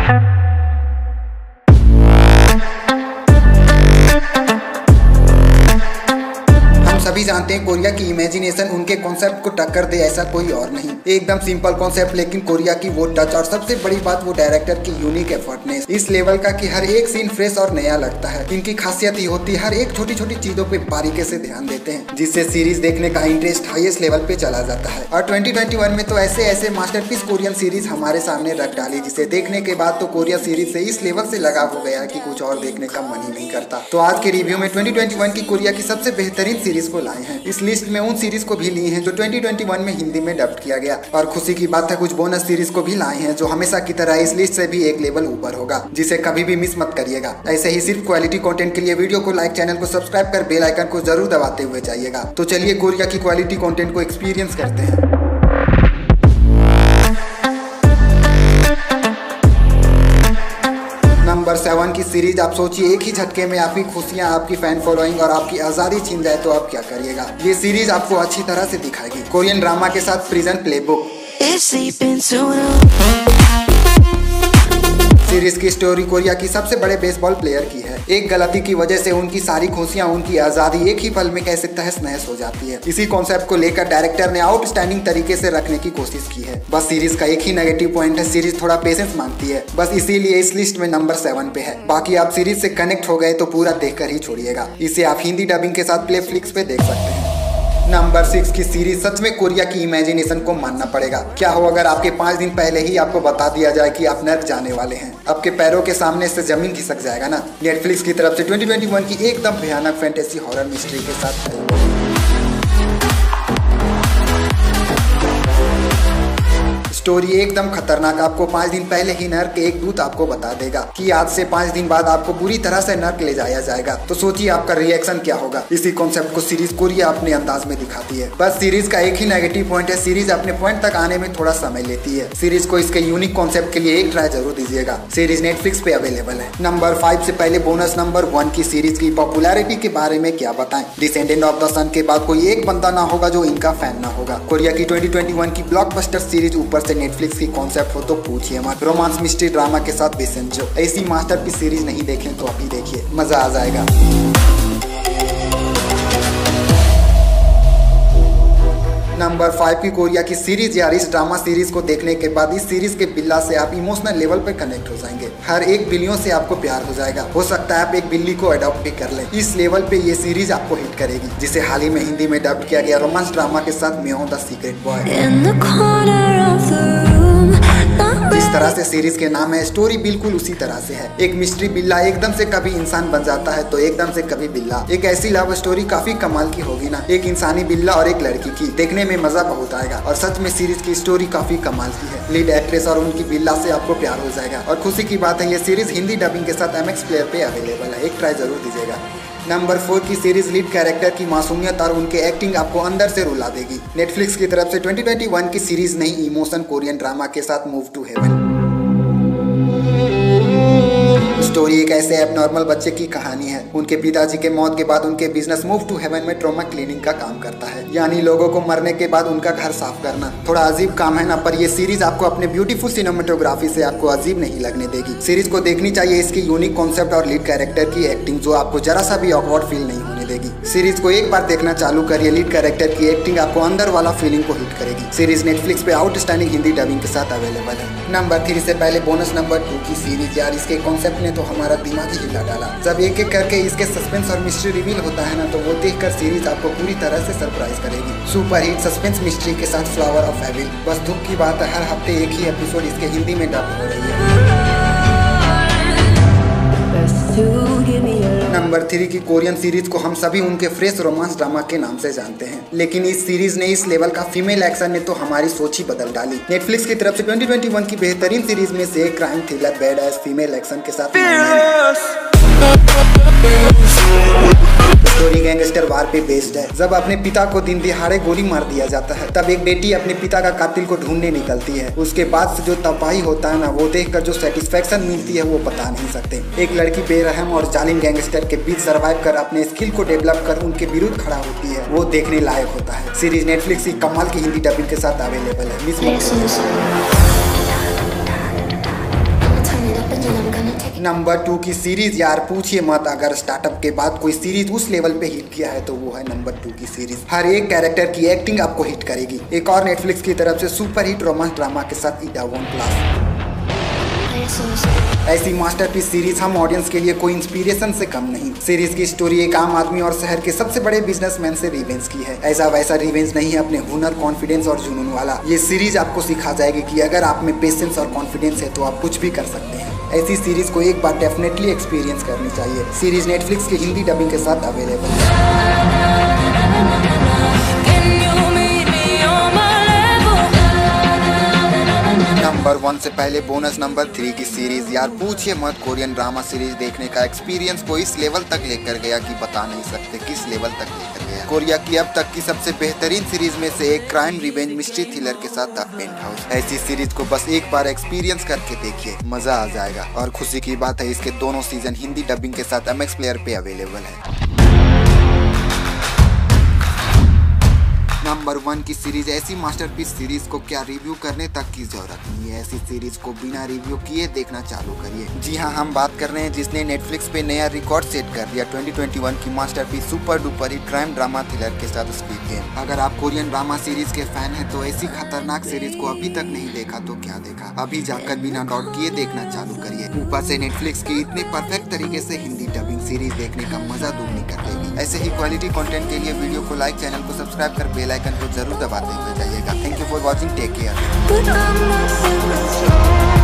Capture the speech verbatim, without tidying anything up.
सभी जानते हैं कोरिया की इमेजिनेशन उनके कॉन्सेप्ट को टक्कर दे ऐसा कोई और नहीं। एकदम सिंपल कॉन्सेप्ट लेकिन कोरिया की वो टच और सबसे बड़ी बात वो डायरेक्टर की यूनिक एफर्टनेस इस लेवल का कि हर एक सीन फ्रेश और नया लगता है। इनकी खासियत ही होती है हर एक छोटी छोटी चीजों पे बारीकी से ध्यान देते हैं जिससे सीरीज देखने का इंटरेस्ट हाईएस्ट लेवल पे चला जाता है। और ट्वेंटी ट्वेंटी वन में तो ऐसे ऐसे मास्टरपीस कोरियन सीरीज हमारे सामने रख डाली जिसे देखने के बाद तो कोरिया सीरीज से इस लेवल से लगाव हो गया कि कुछ और देखने का मन ही नहीं करता। तो आज के रिव्यू में ट्वेंटी ट्वेंटी वन की कोरिया की सबसे बेहतरीन सीरीज को लाए हैं। इस लिस्ट में उन सीरीज को भी लिए हैं जो ट्वेंटी ट्वेंटी वन में हिंदी में डब्ड किया गया और खुशी की बात है कुछ बोनस सीरीज को भी लाए हैं जो हमेशा की तरह इस लिस्ट से भी एक लेवल ऊपर होगा जिसे कभी भी मिस मत करिएगा। ऐसे ही सिर्फ क्वालिटी कंटेंट के लिए वीडियो को लाइक, चैनल को सब्सक्राइब कर बेल आइकन को जरूर दबाते हुए जाइएगा। तो चलिए कोरिया की क्वालिटी कंटेंट को एक्सपीरियंस करते हैं। नंबर सेवन की सीरीज आप सोचिए एक ही झटके में आपकी खुशियां, आपकी फैन फॉलोइंग और आपकी आजादी छीन जाए तो आप क्या करिएगा। ये सीरीज आपको अच्छी तरह से दिखाएगी कोरियन ड्रामा के साथ प्रिजन प्लेबुक। सीरीज की स्टोरी कोरिया की सबसे बड़े बेसबॉल प्लेयर की है। एक गलती की वजह से उनकी सारी खुशियां, उनकी आजादी एक ही पल में कैसे तहस नहस हो जाती है। इसी कॉन्सेप्ट को लेकर डायरेक्टर ने आउटस्टैंडिंग तरीके से रखने की कोशिश की है। बस सीरीज का एक ही नेगेटिव पॉइंट है, सीरीज थोड़ा पेशेंस मांगती है। बस इसीलिए इस लिस्ट में नंबर सेवन पे है। बाकी आप सीरीज से कनेक्ट हो गए तो पूरा देखकर ही छोड़िएगा। इसे आप हिंदी डबिंग के साथ प्ले फ्लिक्स पे देख सकते हैं। नंबर सिक्स की सीरीज सच में कोरिया की इमेजिनेशन को मानना पड़ेगा। क्या हो अगर आपके पाँच दिन पहले ही आपको बता दिया जाए कि आप नर्क जाने वाले हैं। आपके पैरों के सामने से जमीन खिसक जाएगा ना। नेटफ्लिक्स की तरफ से ट्वेंटी ट्वेंटी वन की एकदम भयानक फैंटेसी हॉरर मिस्ट्री के साथ स्टोरी एकदम खतरनाक। आपको पाँच दिन पहले ही नर्क के एक दूत आपको बता देगा कि आज से पाँच दिन बाद आपको बुरी तरह से नर्क ले जाया जाएगा। तो सोचिए आपका रिएक्शन क्या होगा। इसी कॉन्सेप्ट को सीरीज कोरिया अपने अंदाज में दिखाती है। बस सीरीज का एक ही नेगेटिव पॉइंट है, सीरीज अपने पॉइंट तक आने में थोड़ा समय लेती है। सीरीज को इसके यूनिक कॉन्सेप्ट के लिए एक ट्राई जरूर दीजिएगा। सीरीज नेटफ्लिक्स पे अवेलेबल है। नंबर फाइव से पहले बोनस नंबर वन की सीरीज की पॉपुलैरिटी के बारे में क्या बताएं। डिसेंडेंट ऑफ द सन के बाद कोई एक बंदा ना होगा जो इनका फैन ना होगा। कोरिया की ट्वेंटी ट्वेंटी वन की ब्लॉकबस्टर सीरीज ऊपर से नेटफ्लिक्स की कॉन्सेप्ट हो तो पूछिए मत। रोमांस मिस्ट्री ड्रामा के साथ विसेंजो। ऐसी मास्टरपीस सीरीज नहीं देखें तो अभी देखिए, मजा आ जाएगा। नंबर फाइव की कोरिया की सीरीज या इस ड्रामा सीरीज को देखने के बाद इस सीरीज के बिल्ला से आप इमोशनल लेवल पे कनेक्ट हो जाएंगे। हर एक बिल्लियों से आपको प्यार हो जाएगा। हो सकता है आप एक बिल्ली को अडॉप्ट भी कर लें। इस लेवल पे ये सीरीज आपको हिट करेगी जिसे हाल ही में हिंदी में डब्ड किया गया रोमांस ड्रामा के साथ म्याओ द सीक्रेट बॉय। जिस तरह से सीरीज के नाम है स्टोरी बिल्कुल उसी तरह से है। एक मिस्ट्री बिल्ला एकदम से कभी इंसान बन जाता है तो एकदम से कभी बिल्ला। एक ऐसी लव स्टोरी काफी कमाल की होगी ना। एक इंसानी बिल्ला और एक लड़की की, देखने में मजा बहुत आएगा। और सच में सीरीज की स्टोरी काफी कमाल की है। लीड एक्ट्रेस और उनकी बिल्ला से आपको प्यार हो जाएगा। और खुशी की बात है ये सीरीज हिंदी डबिंग के साथ एम एक्स प्लेयर पे अवेलेबल है। एक ट्राई जरूर दीजिएगा। नंबर फोर की सीरीज लीड कैरेक्टर की मासूमियत और उनके एक्टिंग आपको अंदर से रुला देगी। नेटफ्लिक्स की तरफ से ट्वेंटी ट्वेंटी वन की सीरीज नई इमोशन कोरियन ड्रामा के साथ मूव टू हेवन। स्टोरी एक ऐसे एबनॉर्मल बच्चे की कहानी है। उनके पिताजी के मौत के बाद उनके बिजनेस मूव टू हेवन में ट्रॉमा क्लीनिंग का काम करता है, यानी लोगों को मरने के बाद उनका घर साफ करना। थोड़ा अजीब काम है ना, पर ये सीरीज आपको अपने ब्यूटीफुल सिनेमेटोग्राफी से आपको अजीब नहीं लगने देगी। सीरीज को देखनी चाहिए इसकी यूनिक कॉन्सेप्ट और लीड कैरेक्टर की एक्टिंग जो आपको जरा सा भी ऑकवर्ड फील नहीं होने देगी। सीरीज को एक बार देखना चालू करिए। लीड कैरेक्टर की एक्टिंग आपको अंदर वाला फीलिंग को हिट करेगी। सीरीज नेटफ्लिक्स पे आउटस्टैंडिंग हिंदी डबिंग के साथ अवेलेबल है। नंबर थ्री से पहले बोनस नंबर टू की सीरीज। यार इसके कॉन्सेप्ट ने तो हमारा दिमाग ही हिला डाला। जब एक एक करके इसके सस्पेंस और मिस्ट्री रिवील होता है ना तो वो देखकर सीरीज आपको पूरी तरह से सरप्राइज करेगी। सुपर हिट सस्पेंस मिस्ट्री के साथ फ्लावर ऑफ एविल। बस दुख की बात है हर हफ्ते एक ही एपिसोड इसके हिंदी में डब हो रही है। नंबर थ्री की कोरियन सीरीज को हम सभी उनके फ्रेश रोमांस ड्रामा के नाम से जानते हैं, लेकिन इस सीरीज ने इस लेवल का फीमेल एक्शन ने तो हमारी सोच ही बदल डाली। नेटफ्लिक्स की तरफ से ट्वेंटी ट्वेंटी वन की बेहतरीन सीरीज में से एक crime thriller badass female action के साथ स्टोरी गैंगस्टर वार पे बेस्ड है। जब अपने पिता को दिन दिहाड़े गोली मार दिया जाता है तब एक बेटी अपने पिता का कातिल को ढूंढने निकलती है। उसके बाद से जो तबाही होता है ना वो देखकर जो सेटिस्फेक्शन मिलती है वो बता नहीं सकते। एक लड़की बेरहम और जालिम गैंगस्टर के बीच सर्वाइव कर अपने स्किल को डेवलप कर उनके विरुद्ध खड़ा होती है, वो देखने लायक होता है। सीरीज नेटफ्लिक्स की कमाल की हिंदी डबिंग के साथ अवेलेबल है। मिस नंबर टू की सीरीज यार पूछिए मत, अगर स्टार्टअप के बाद कोई सीरीज उस लेवल पे हिट किया है तो वो है नंबर टू की सीरीज। हर एक कैरेक्टर की एक्टिंग आपको हिट करेगी। एक और नेटफ्लिक्स की तरफ से सुपर हिट रोमांस ड्रामा के साथ इडावॉन क्लास। ऐसी मास्टरपीस सीरीज हम ऑडियंस के लिए कोई इंस्पिरेशन से कम नहीं। सीरीज की स्टोरी एक आम आदमी और शहर के सबसे बड़े बिजनेसमैन से रिवेंज की है। ऐसा वैसा रिवेंज नहीं है, अपने हुनर, कॉन्फिडेंस और जुनून वाला। ये सीरीज आपको सिखा जाएगी कि अगर आप में पेशेंस और कॉन्फिडेंस है तो आप कुछ भी कर सकते हैं। ऐसी सीरीज को एक बार डेफिनेटली एक्सपीरियंस करनी चाहिए। सीरीज नेटफ्लिक्स की हिंदी डबिंग के साथ अवेलेबल है। नंबर वन से पहले बोनस नंबर थ्री की सीरीज यार पूछिए मत, कोरियन ड्रामा सीरीज देखने का एक्सपीरियंस को इस लेवल तक लेकर गया कि बता नहीं सकते किस लेवल तक लेकर गया। कोरिया की अब तक की सबसे बेहतरीन सीरीज में से एक क्राइम रिवेंज मिस्ट्री थ्रिलर के साथ द पेंट हाउस। ऐसी सीरीज को बस एक बार एक्सपीरियंस करके देखिए, मजा आ जाएगा। और खुशी की बात है इसके दोनों सीजन हिंदी डबिंग के साथ एम एक्स प्लेयर पे अवेलेबल है। नंबर वन की सीरीज ऐसी मास्टरपीस सीरीज को क्या रिव्यू करने तक की जरूरत नहीं है। ऐसी सीरीज को बिना रिव्यू किए देखना चालू करिए। जी हाँ, हम बात कर रहे हैं जिसने नेटफ्लिक्स पे नया रिकॉर्ड सेट कर दिया, ट्वेंटी ट्वेंटी वन की masterpiece super duper hit crime drama thriller के साथ स्क्विड गेम। अगर आप कोरियन ड्रामा सीरीज के फैन हैं तो ऐसी खतरनाक सीरीज को अभी तक नहीं देखा तो क्या देखा, अभी जाकर बिना डाउट किए देखना चालू करिए। ऊपर से नेटफ्लिक्स की इतनी परफेक्ट तरीके से हिंदी डबिंग सीरीज देखने का मजा दुगनी कर देगी। ऐसे ही क्वालिटी कंटेंट के लिए वीडियो को लाइक, चैनल को सब्सक्राइब कर बेल आइकन को जरूर दबाते हुए जाइएगा। Thank you for watching, take care.